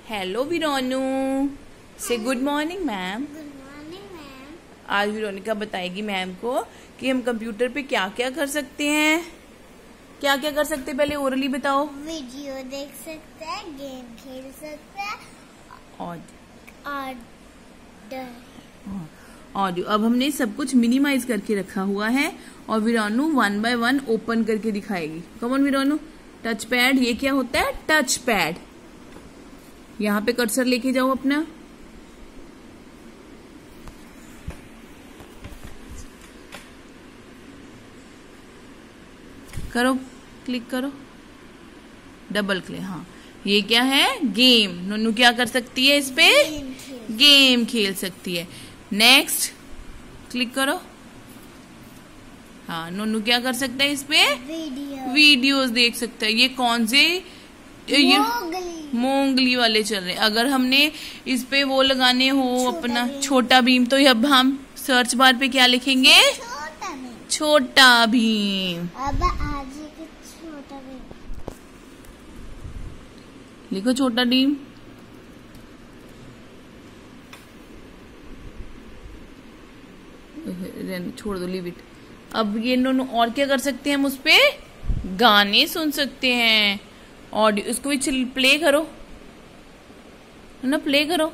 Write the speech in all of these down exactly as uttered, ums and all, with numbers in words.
Hello Veronu, से good morning ma'am. Good morning ma'am. आज Veronica बताएगी मैम को कि हम कंप्यूटर पे क्या क्या कर सकते हैं। क्या क्या कर सकते हैं, पहले ओरली बताओ। वीडियो देख सकते हैं, गेम खेल सकते हैं और ऑडियो। अब हमने सब कुछ मिनिमाइज करके रखा हुआ है और Veronu one by one open करके दिखाएगी। Come on Veronu. Touch pad, ये क्या होता है? Touch pad. यहाँ पे कर्सर लेके जाओ अपना। करो, क्लिक करो, डबल क्लिक। हाँ, ये क्या है? गेम। नन्नू क्या कर सकती है? इस पे गेम खेल, गेम खेल सकती है। नेक्स्ट, क्लिक करो। हाँ, नन्नू क्या कर सकता है? इस पे वीडियो वीडियोस देख सकता है। ये कौन से? ये मोगली मोंगली वाले चल रहे हैं। अगर हमने इस पे वो लगाने हो छोटा अपना भीम। छोटा भीम, तो अब हम सर्च बार पे क्या लिखेंगे? छोटा भी। छोटा भीम। अब आज के छोटा भी लिखो छोटा भीम। छोड़ दो, लीव इट। अब ये दोनों और क्या कर सकते हैं? हम उस पे गाने सुन सकते हैं। ऑडियो, इसको भी प्ले करो, है ना? प्ले करो।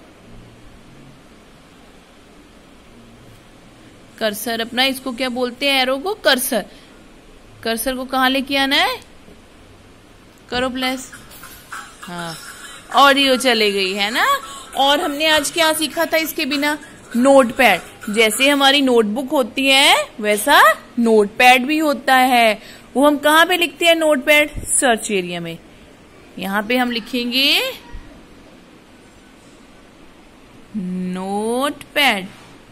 कर्सर अपना, इसको क्या बोलते हैं? एरो को कर्सर। कर्सर को कहाँ लेके आना है? करो प्लस। हाँ, ऑडियो चले गई, है ना? और हमने आज क्या सीखा था इसके बिना? नोटपैड। जैसे हमारी नोटबुक होती है वैसा नोटपैड भी होता है। वो हम कहाँ पे लिखते हैं? नोटपैड सर्च एरिया में। यहाँ पे हम लिखेंगे नोटपैड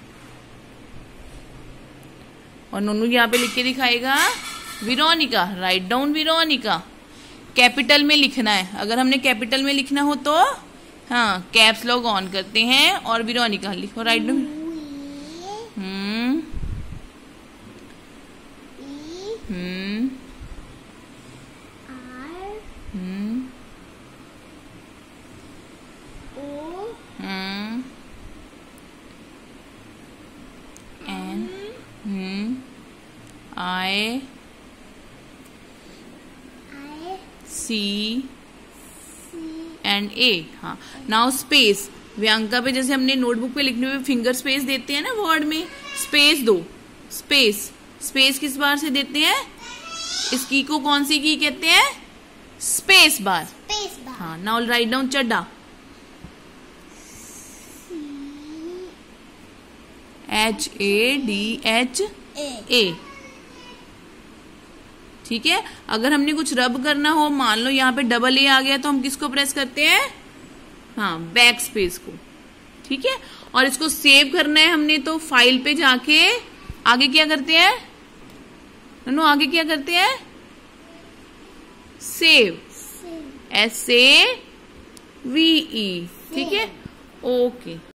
और नोनू यहाँ पे लिख के दिखाएगा Veronica. Write down Veronica. Capital में लिखना है। अगर हमने कैपिटल में लिखना हो तो हाँ, कैप्स लॉक ऑन करते हैं और विरोनिका लिखो। Write down. Hmm hmm hmm hmm N hmm I C and A. हाँ, नाउ स्पेस। व्यांका पे जैसे हमने नोटबुक पे लिखने में फिंगर स्पेस देते हैं ना, वर्ड में स्पेस दो। स्पेस स्पेस किस बार से देते हैं? इस की को कौन सी की कहते हैं? Space bar. Space bar. हाँ, now write down Chadda. H A D H A. ठीक है। अगर हमने कुछ रब करना हो, मान लो यहाँ पे डबल ए आ गया, तो हम किसको प्रेस करते हैं? हाँ, बैक स्पेस को। ठीक है। और इसको सेव करना है हमने, तो फाइल पे जाके आगे क्या करते हैं? नो, आगे क्या करते हैं? Save. S A V E. ठीक है। ओके।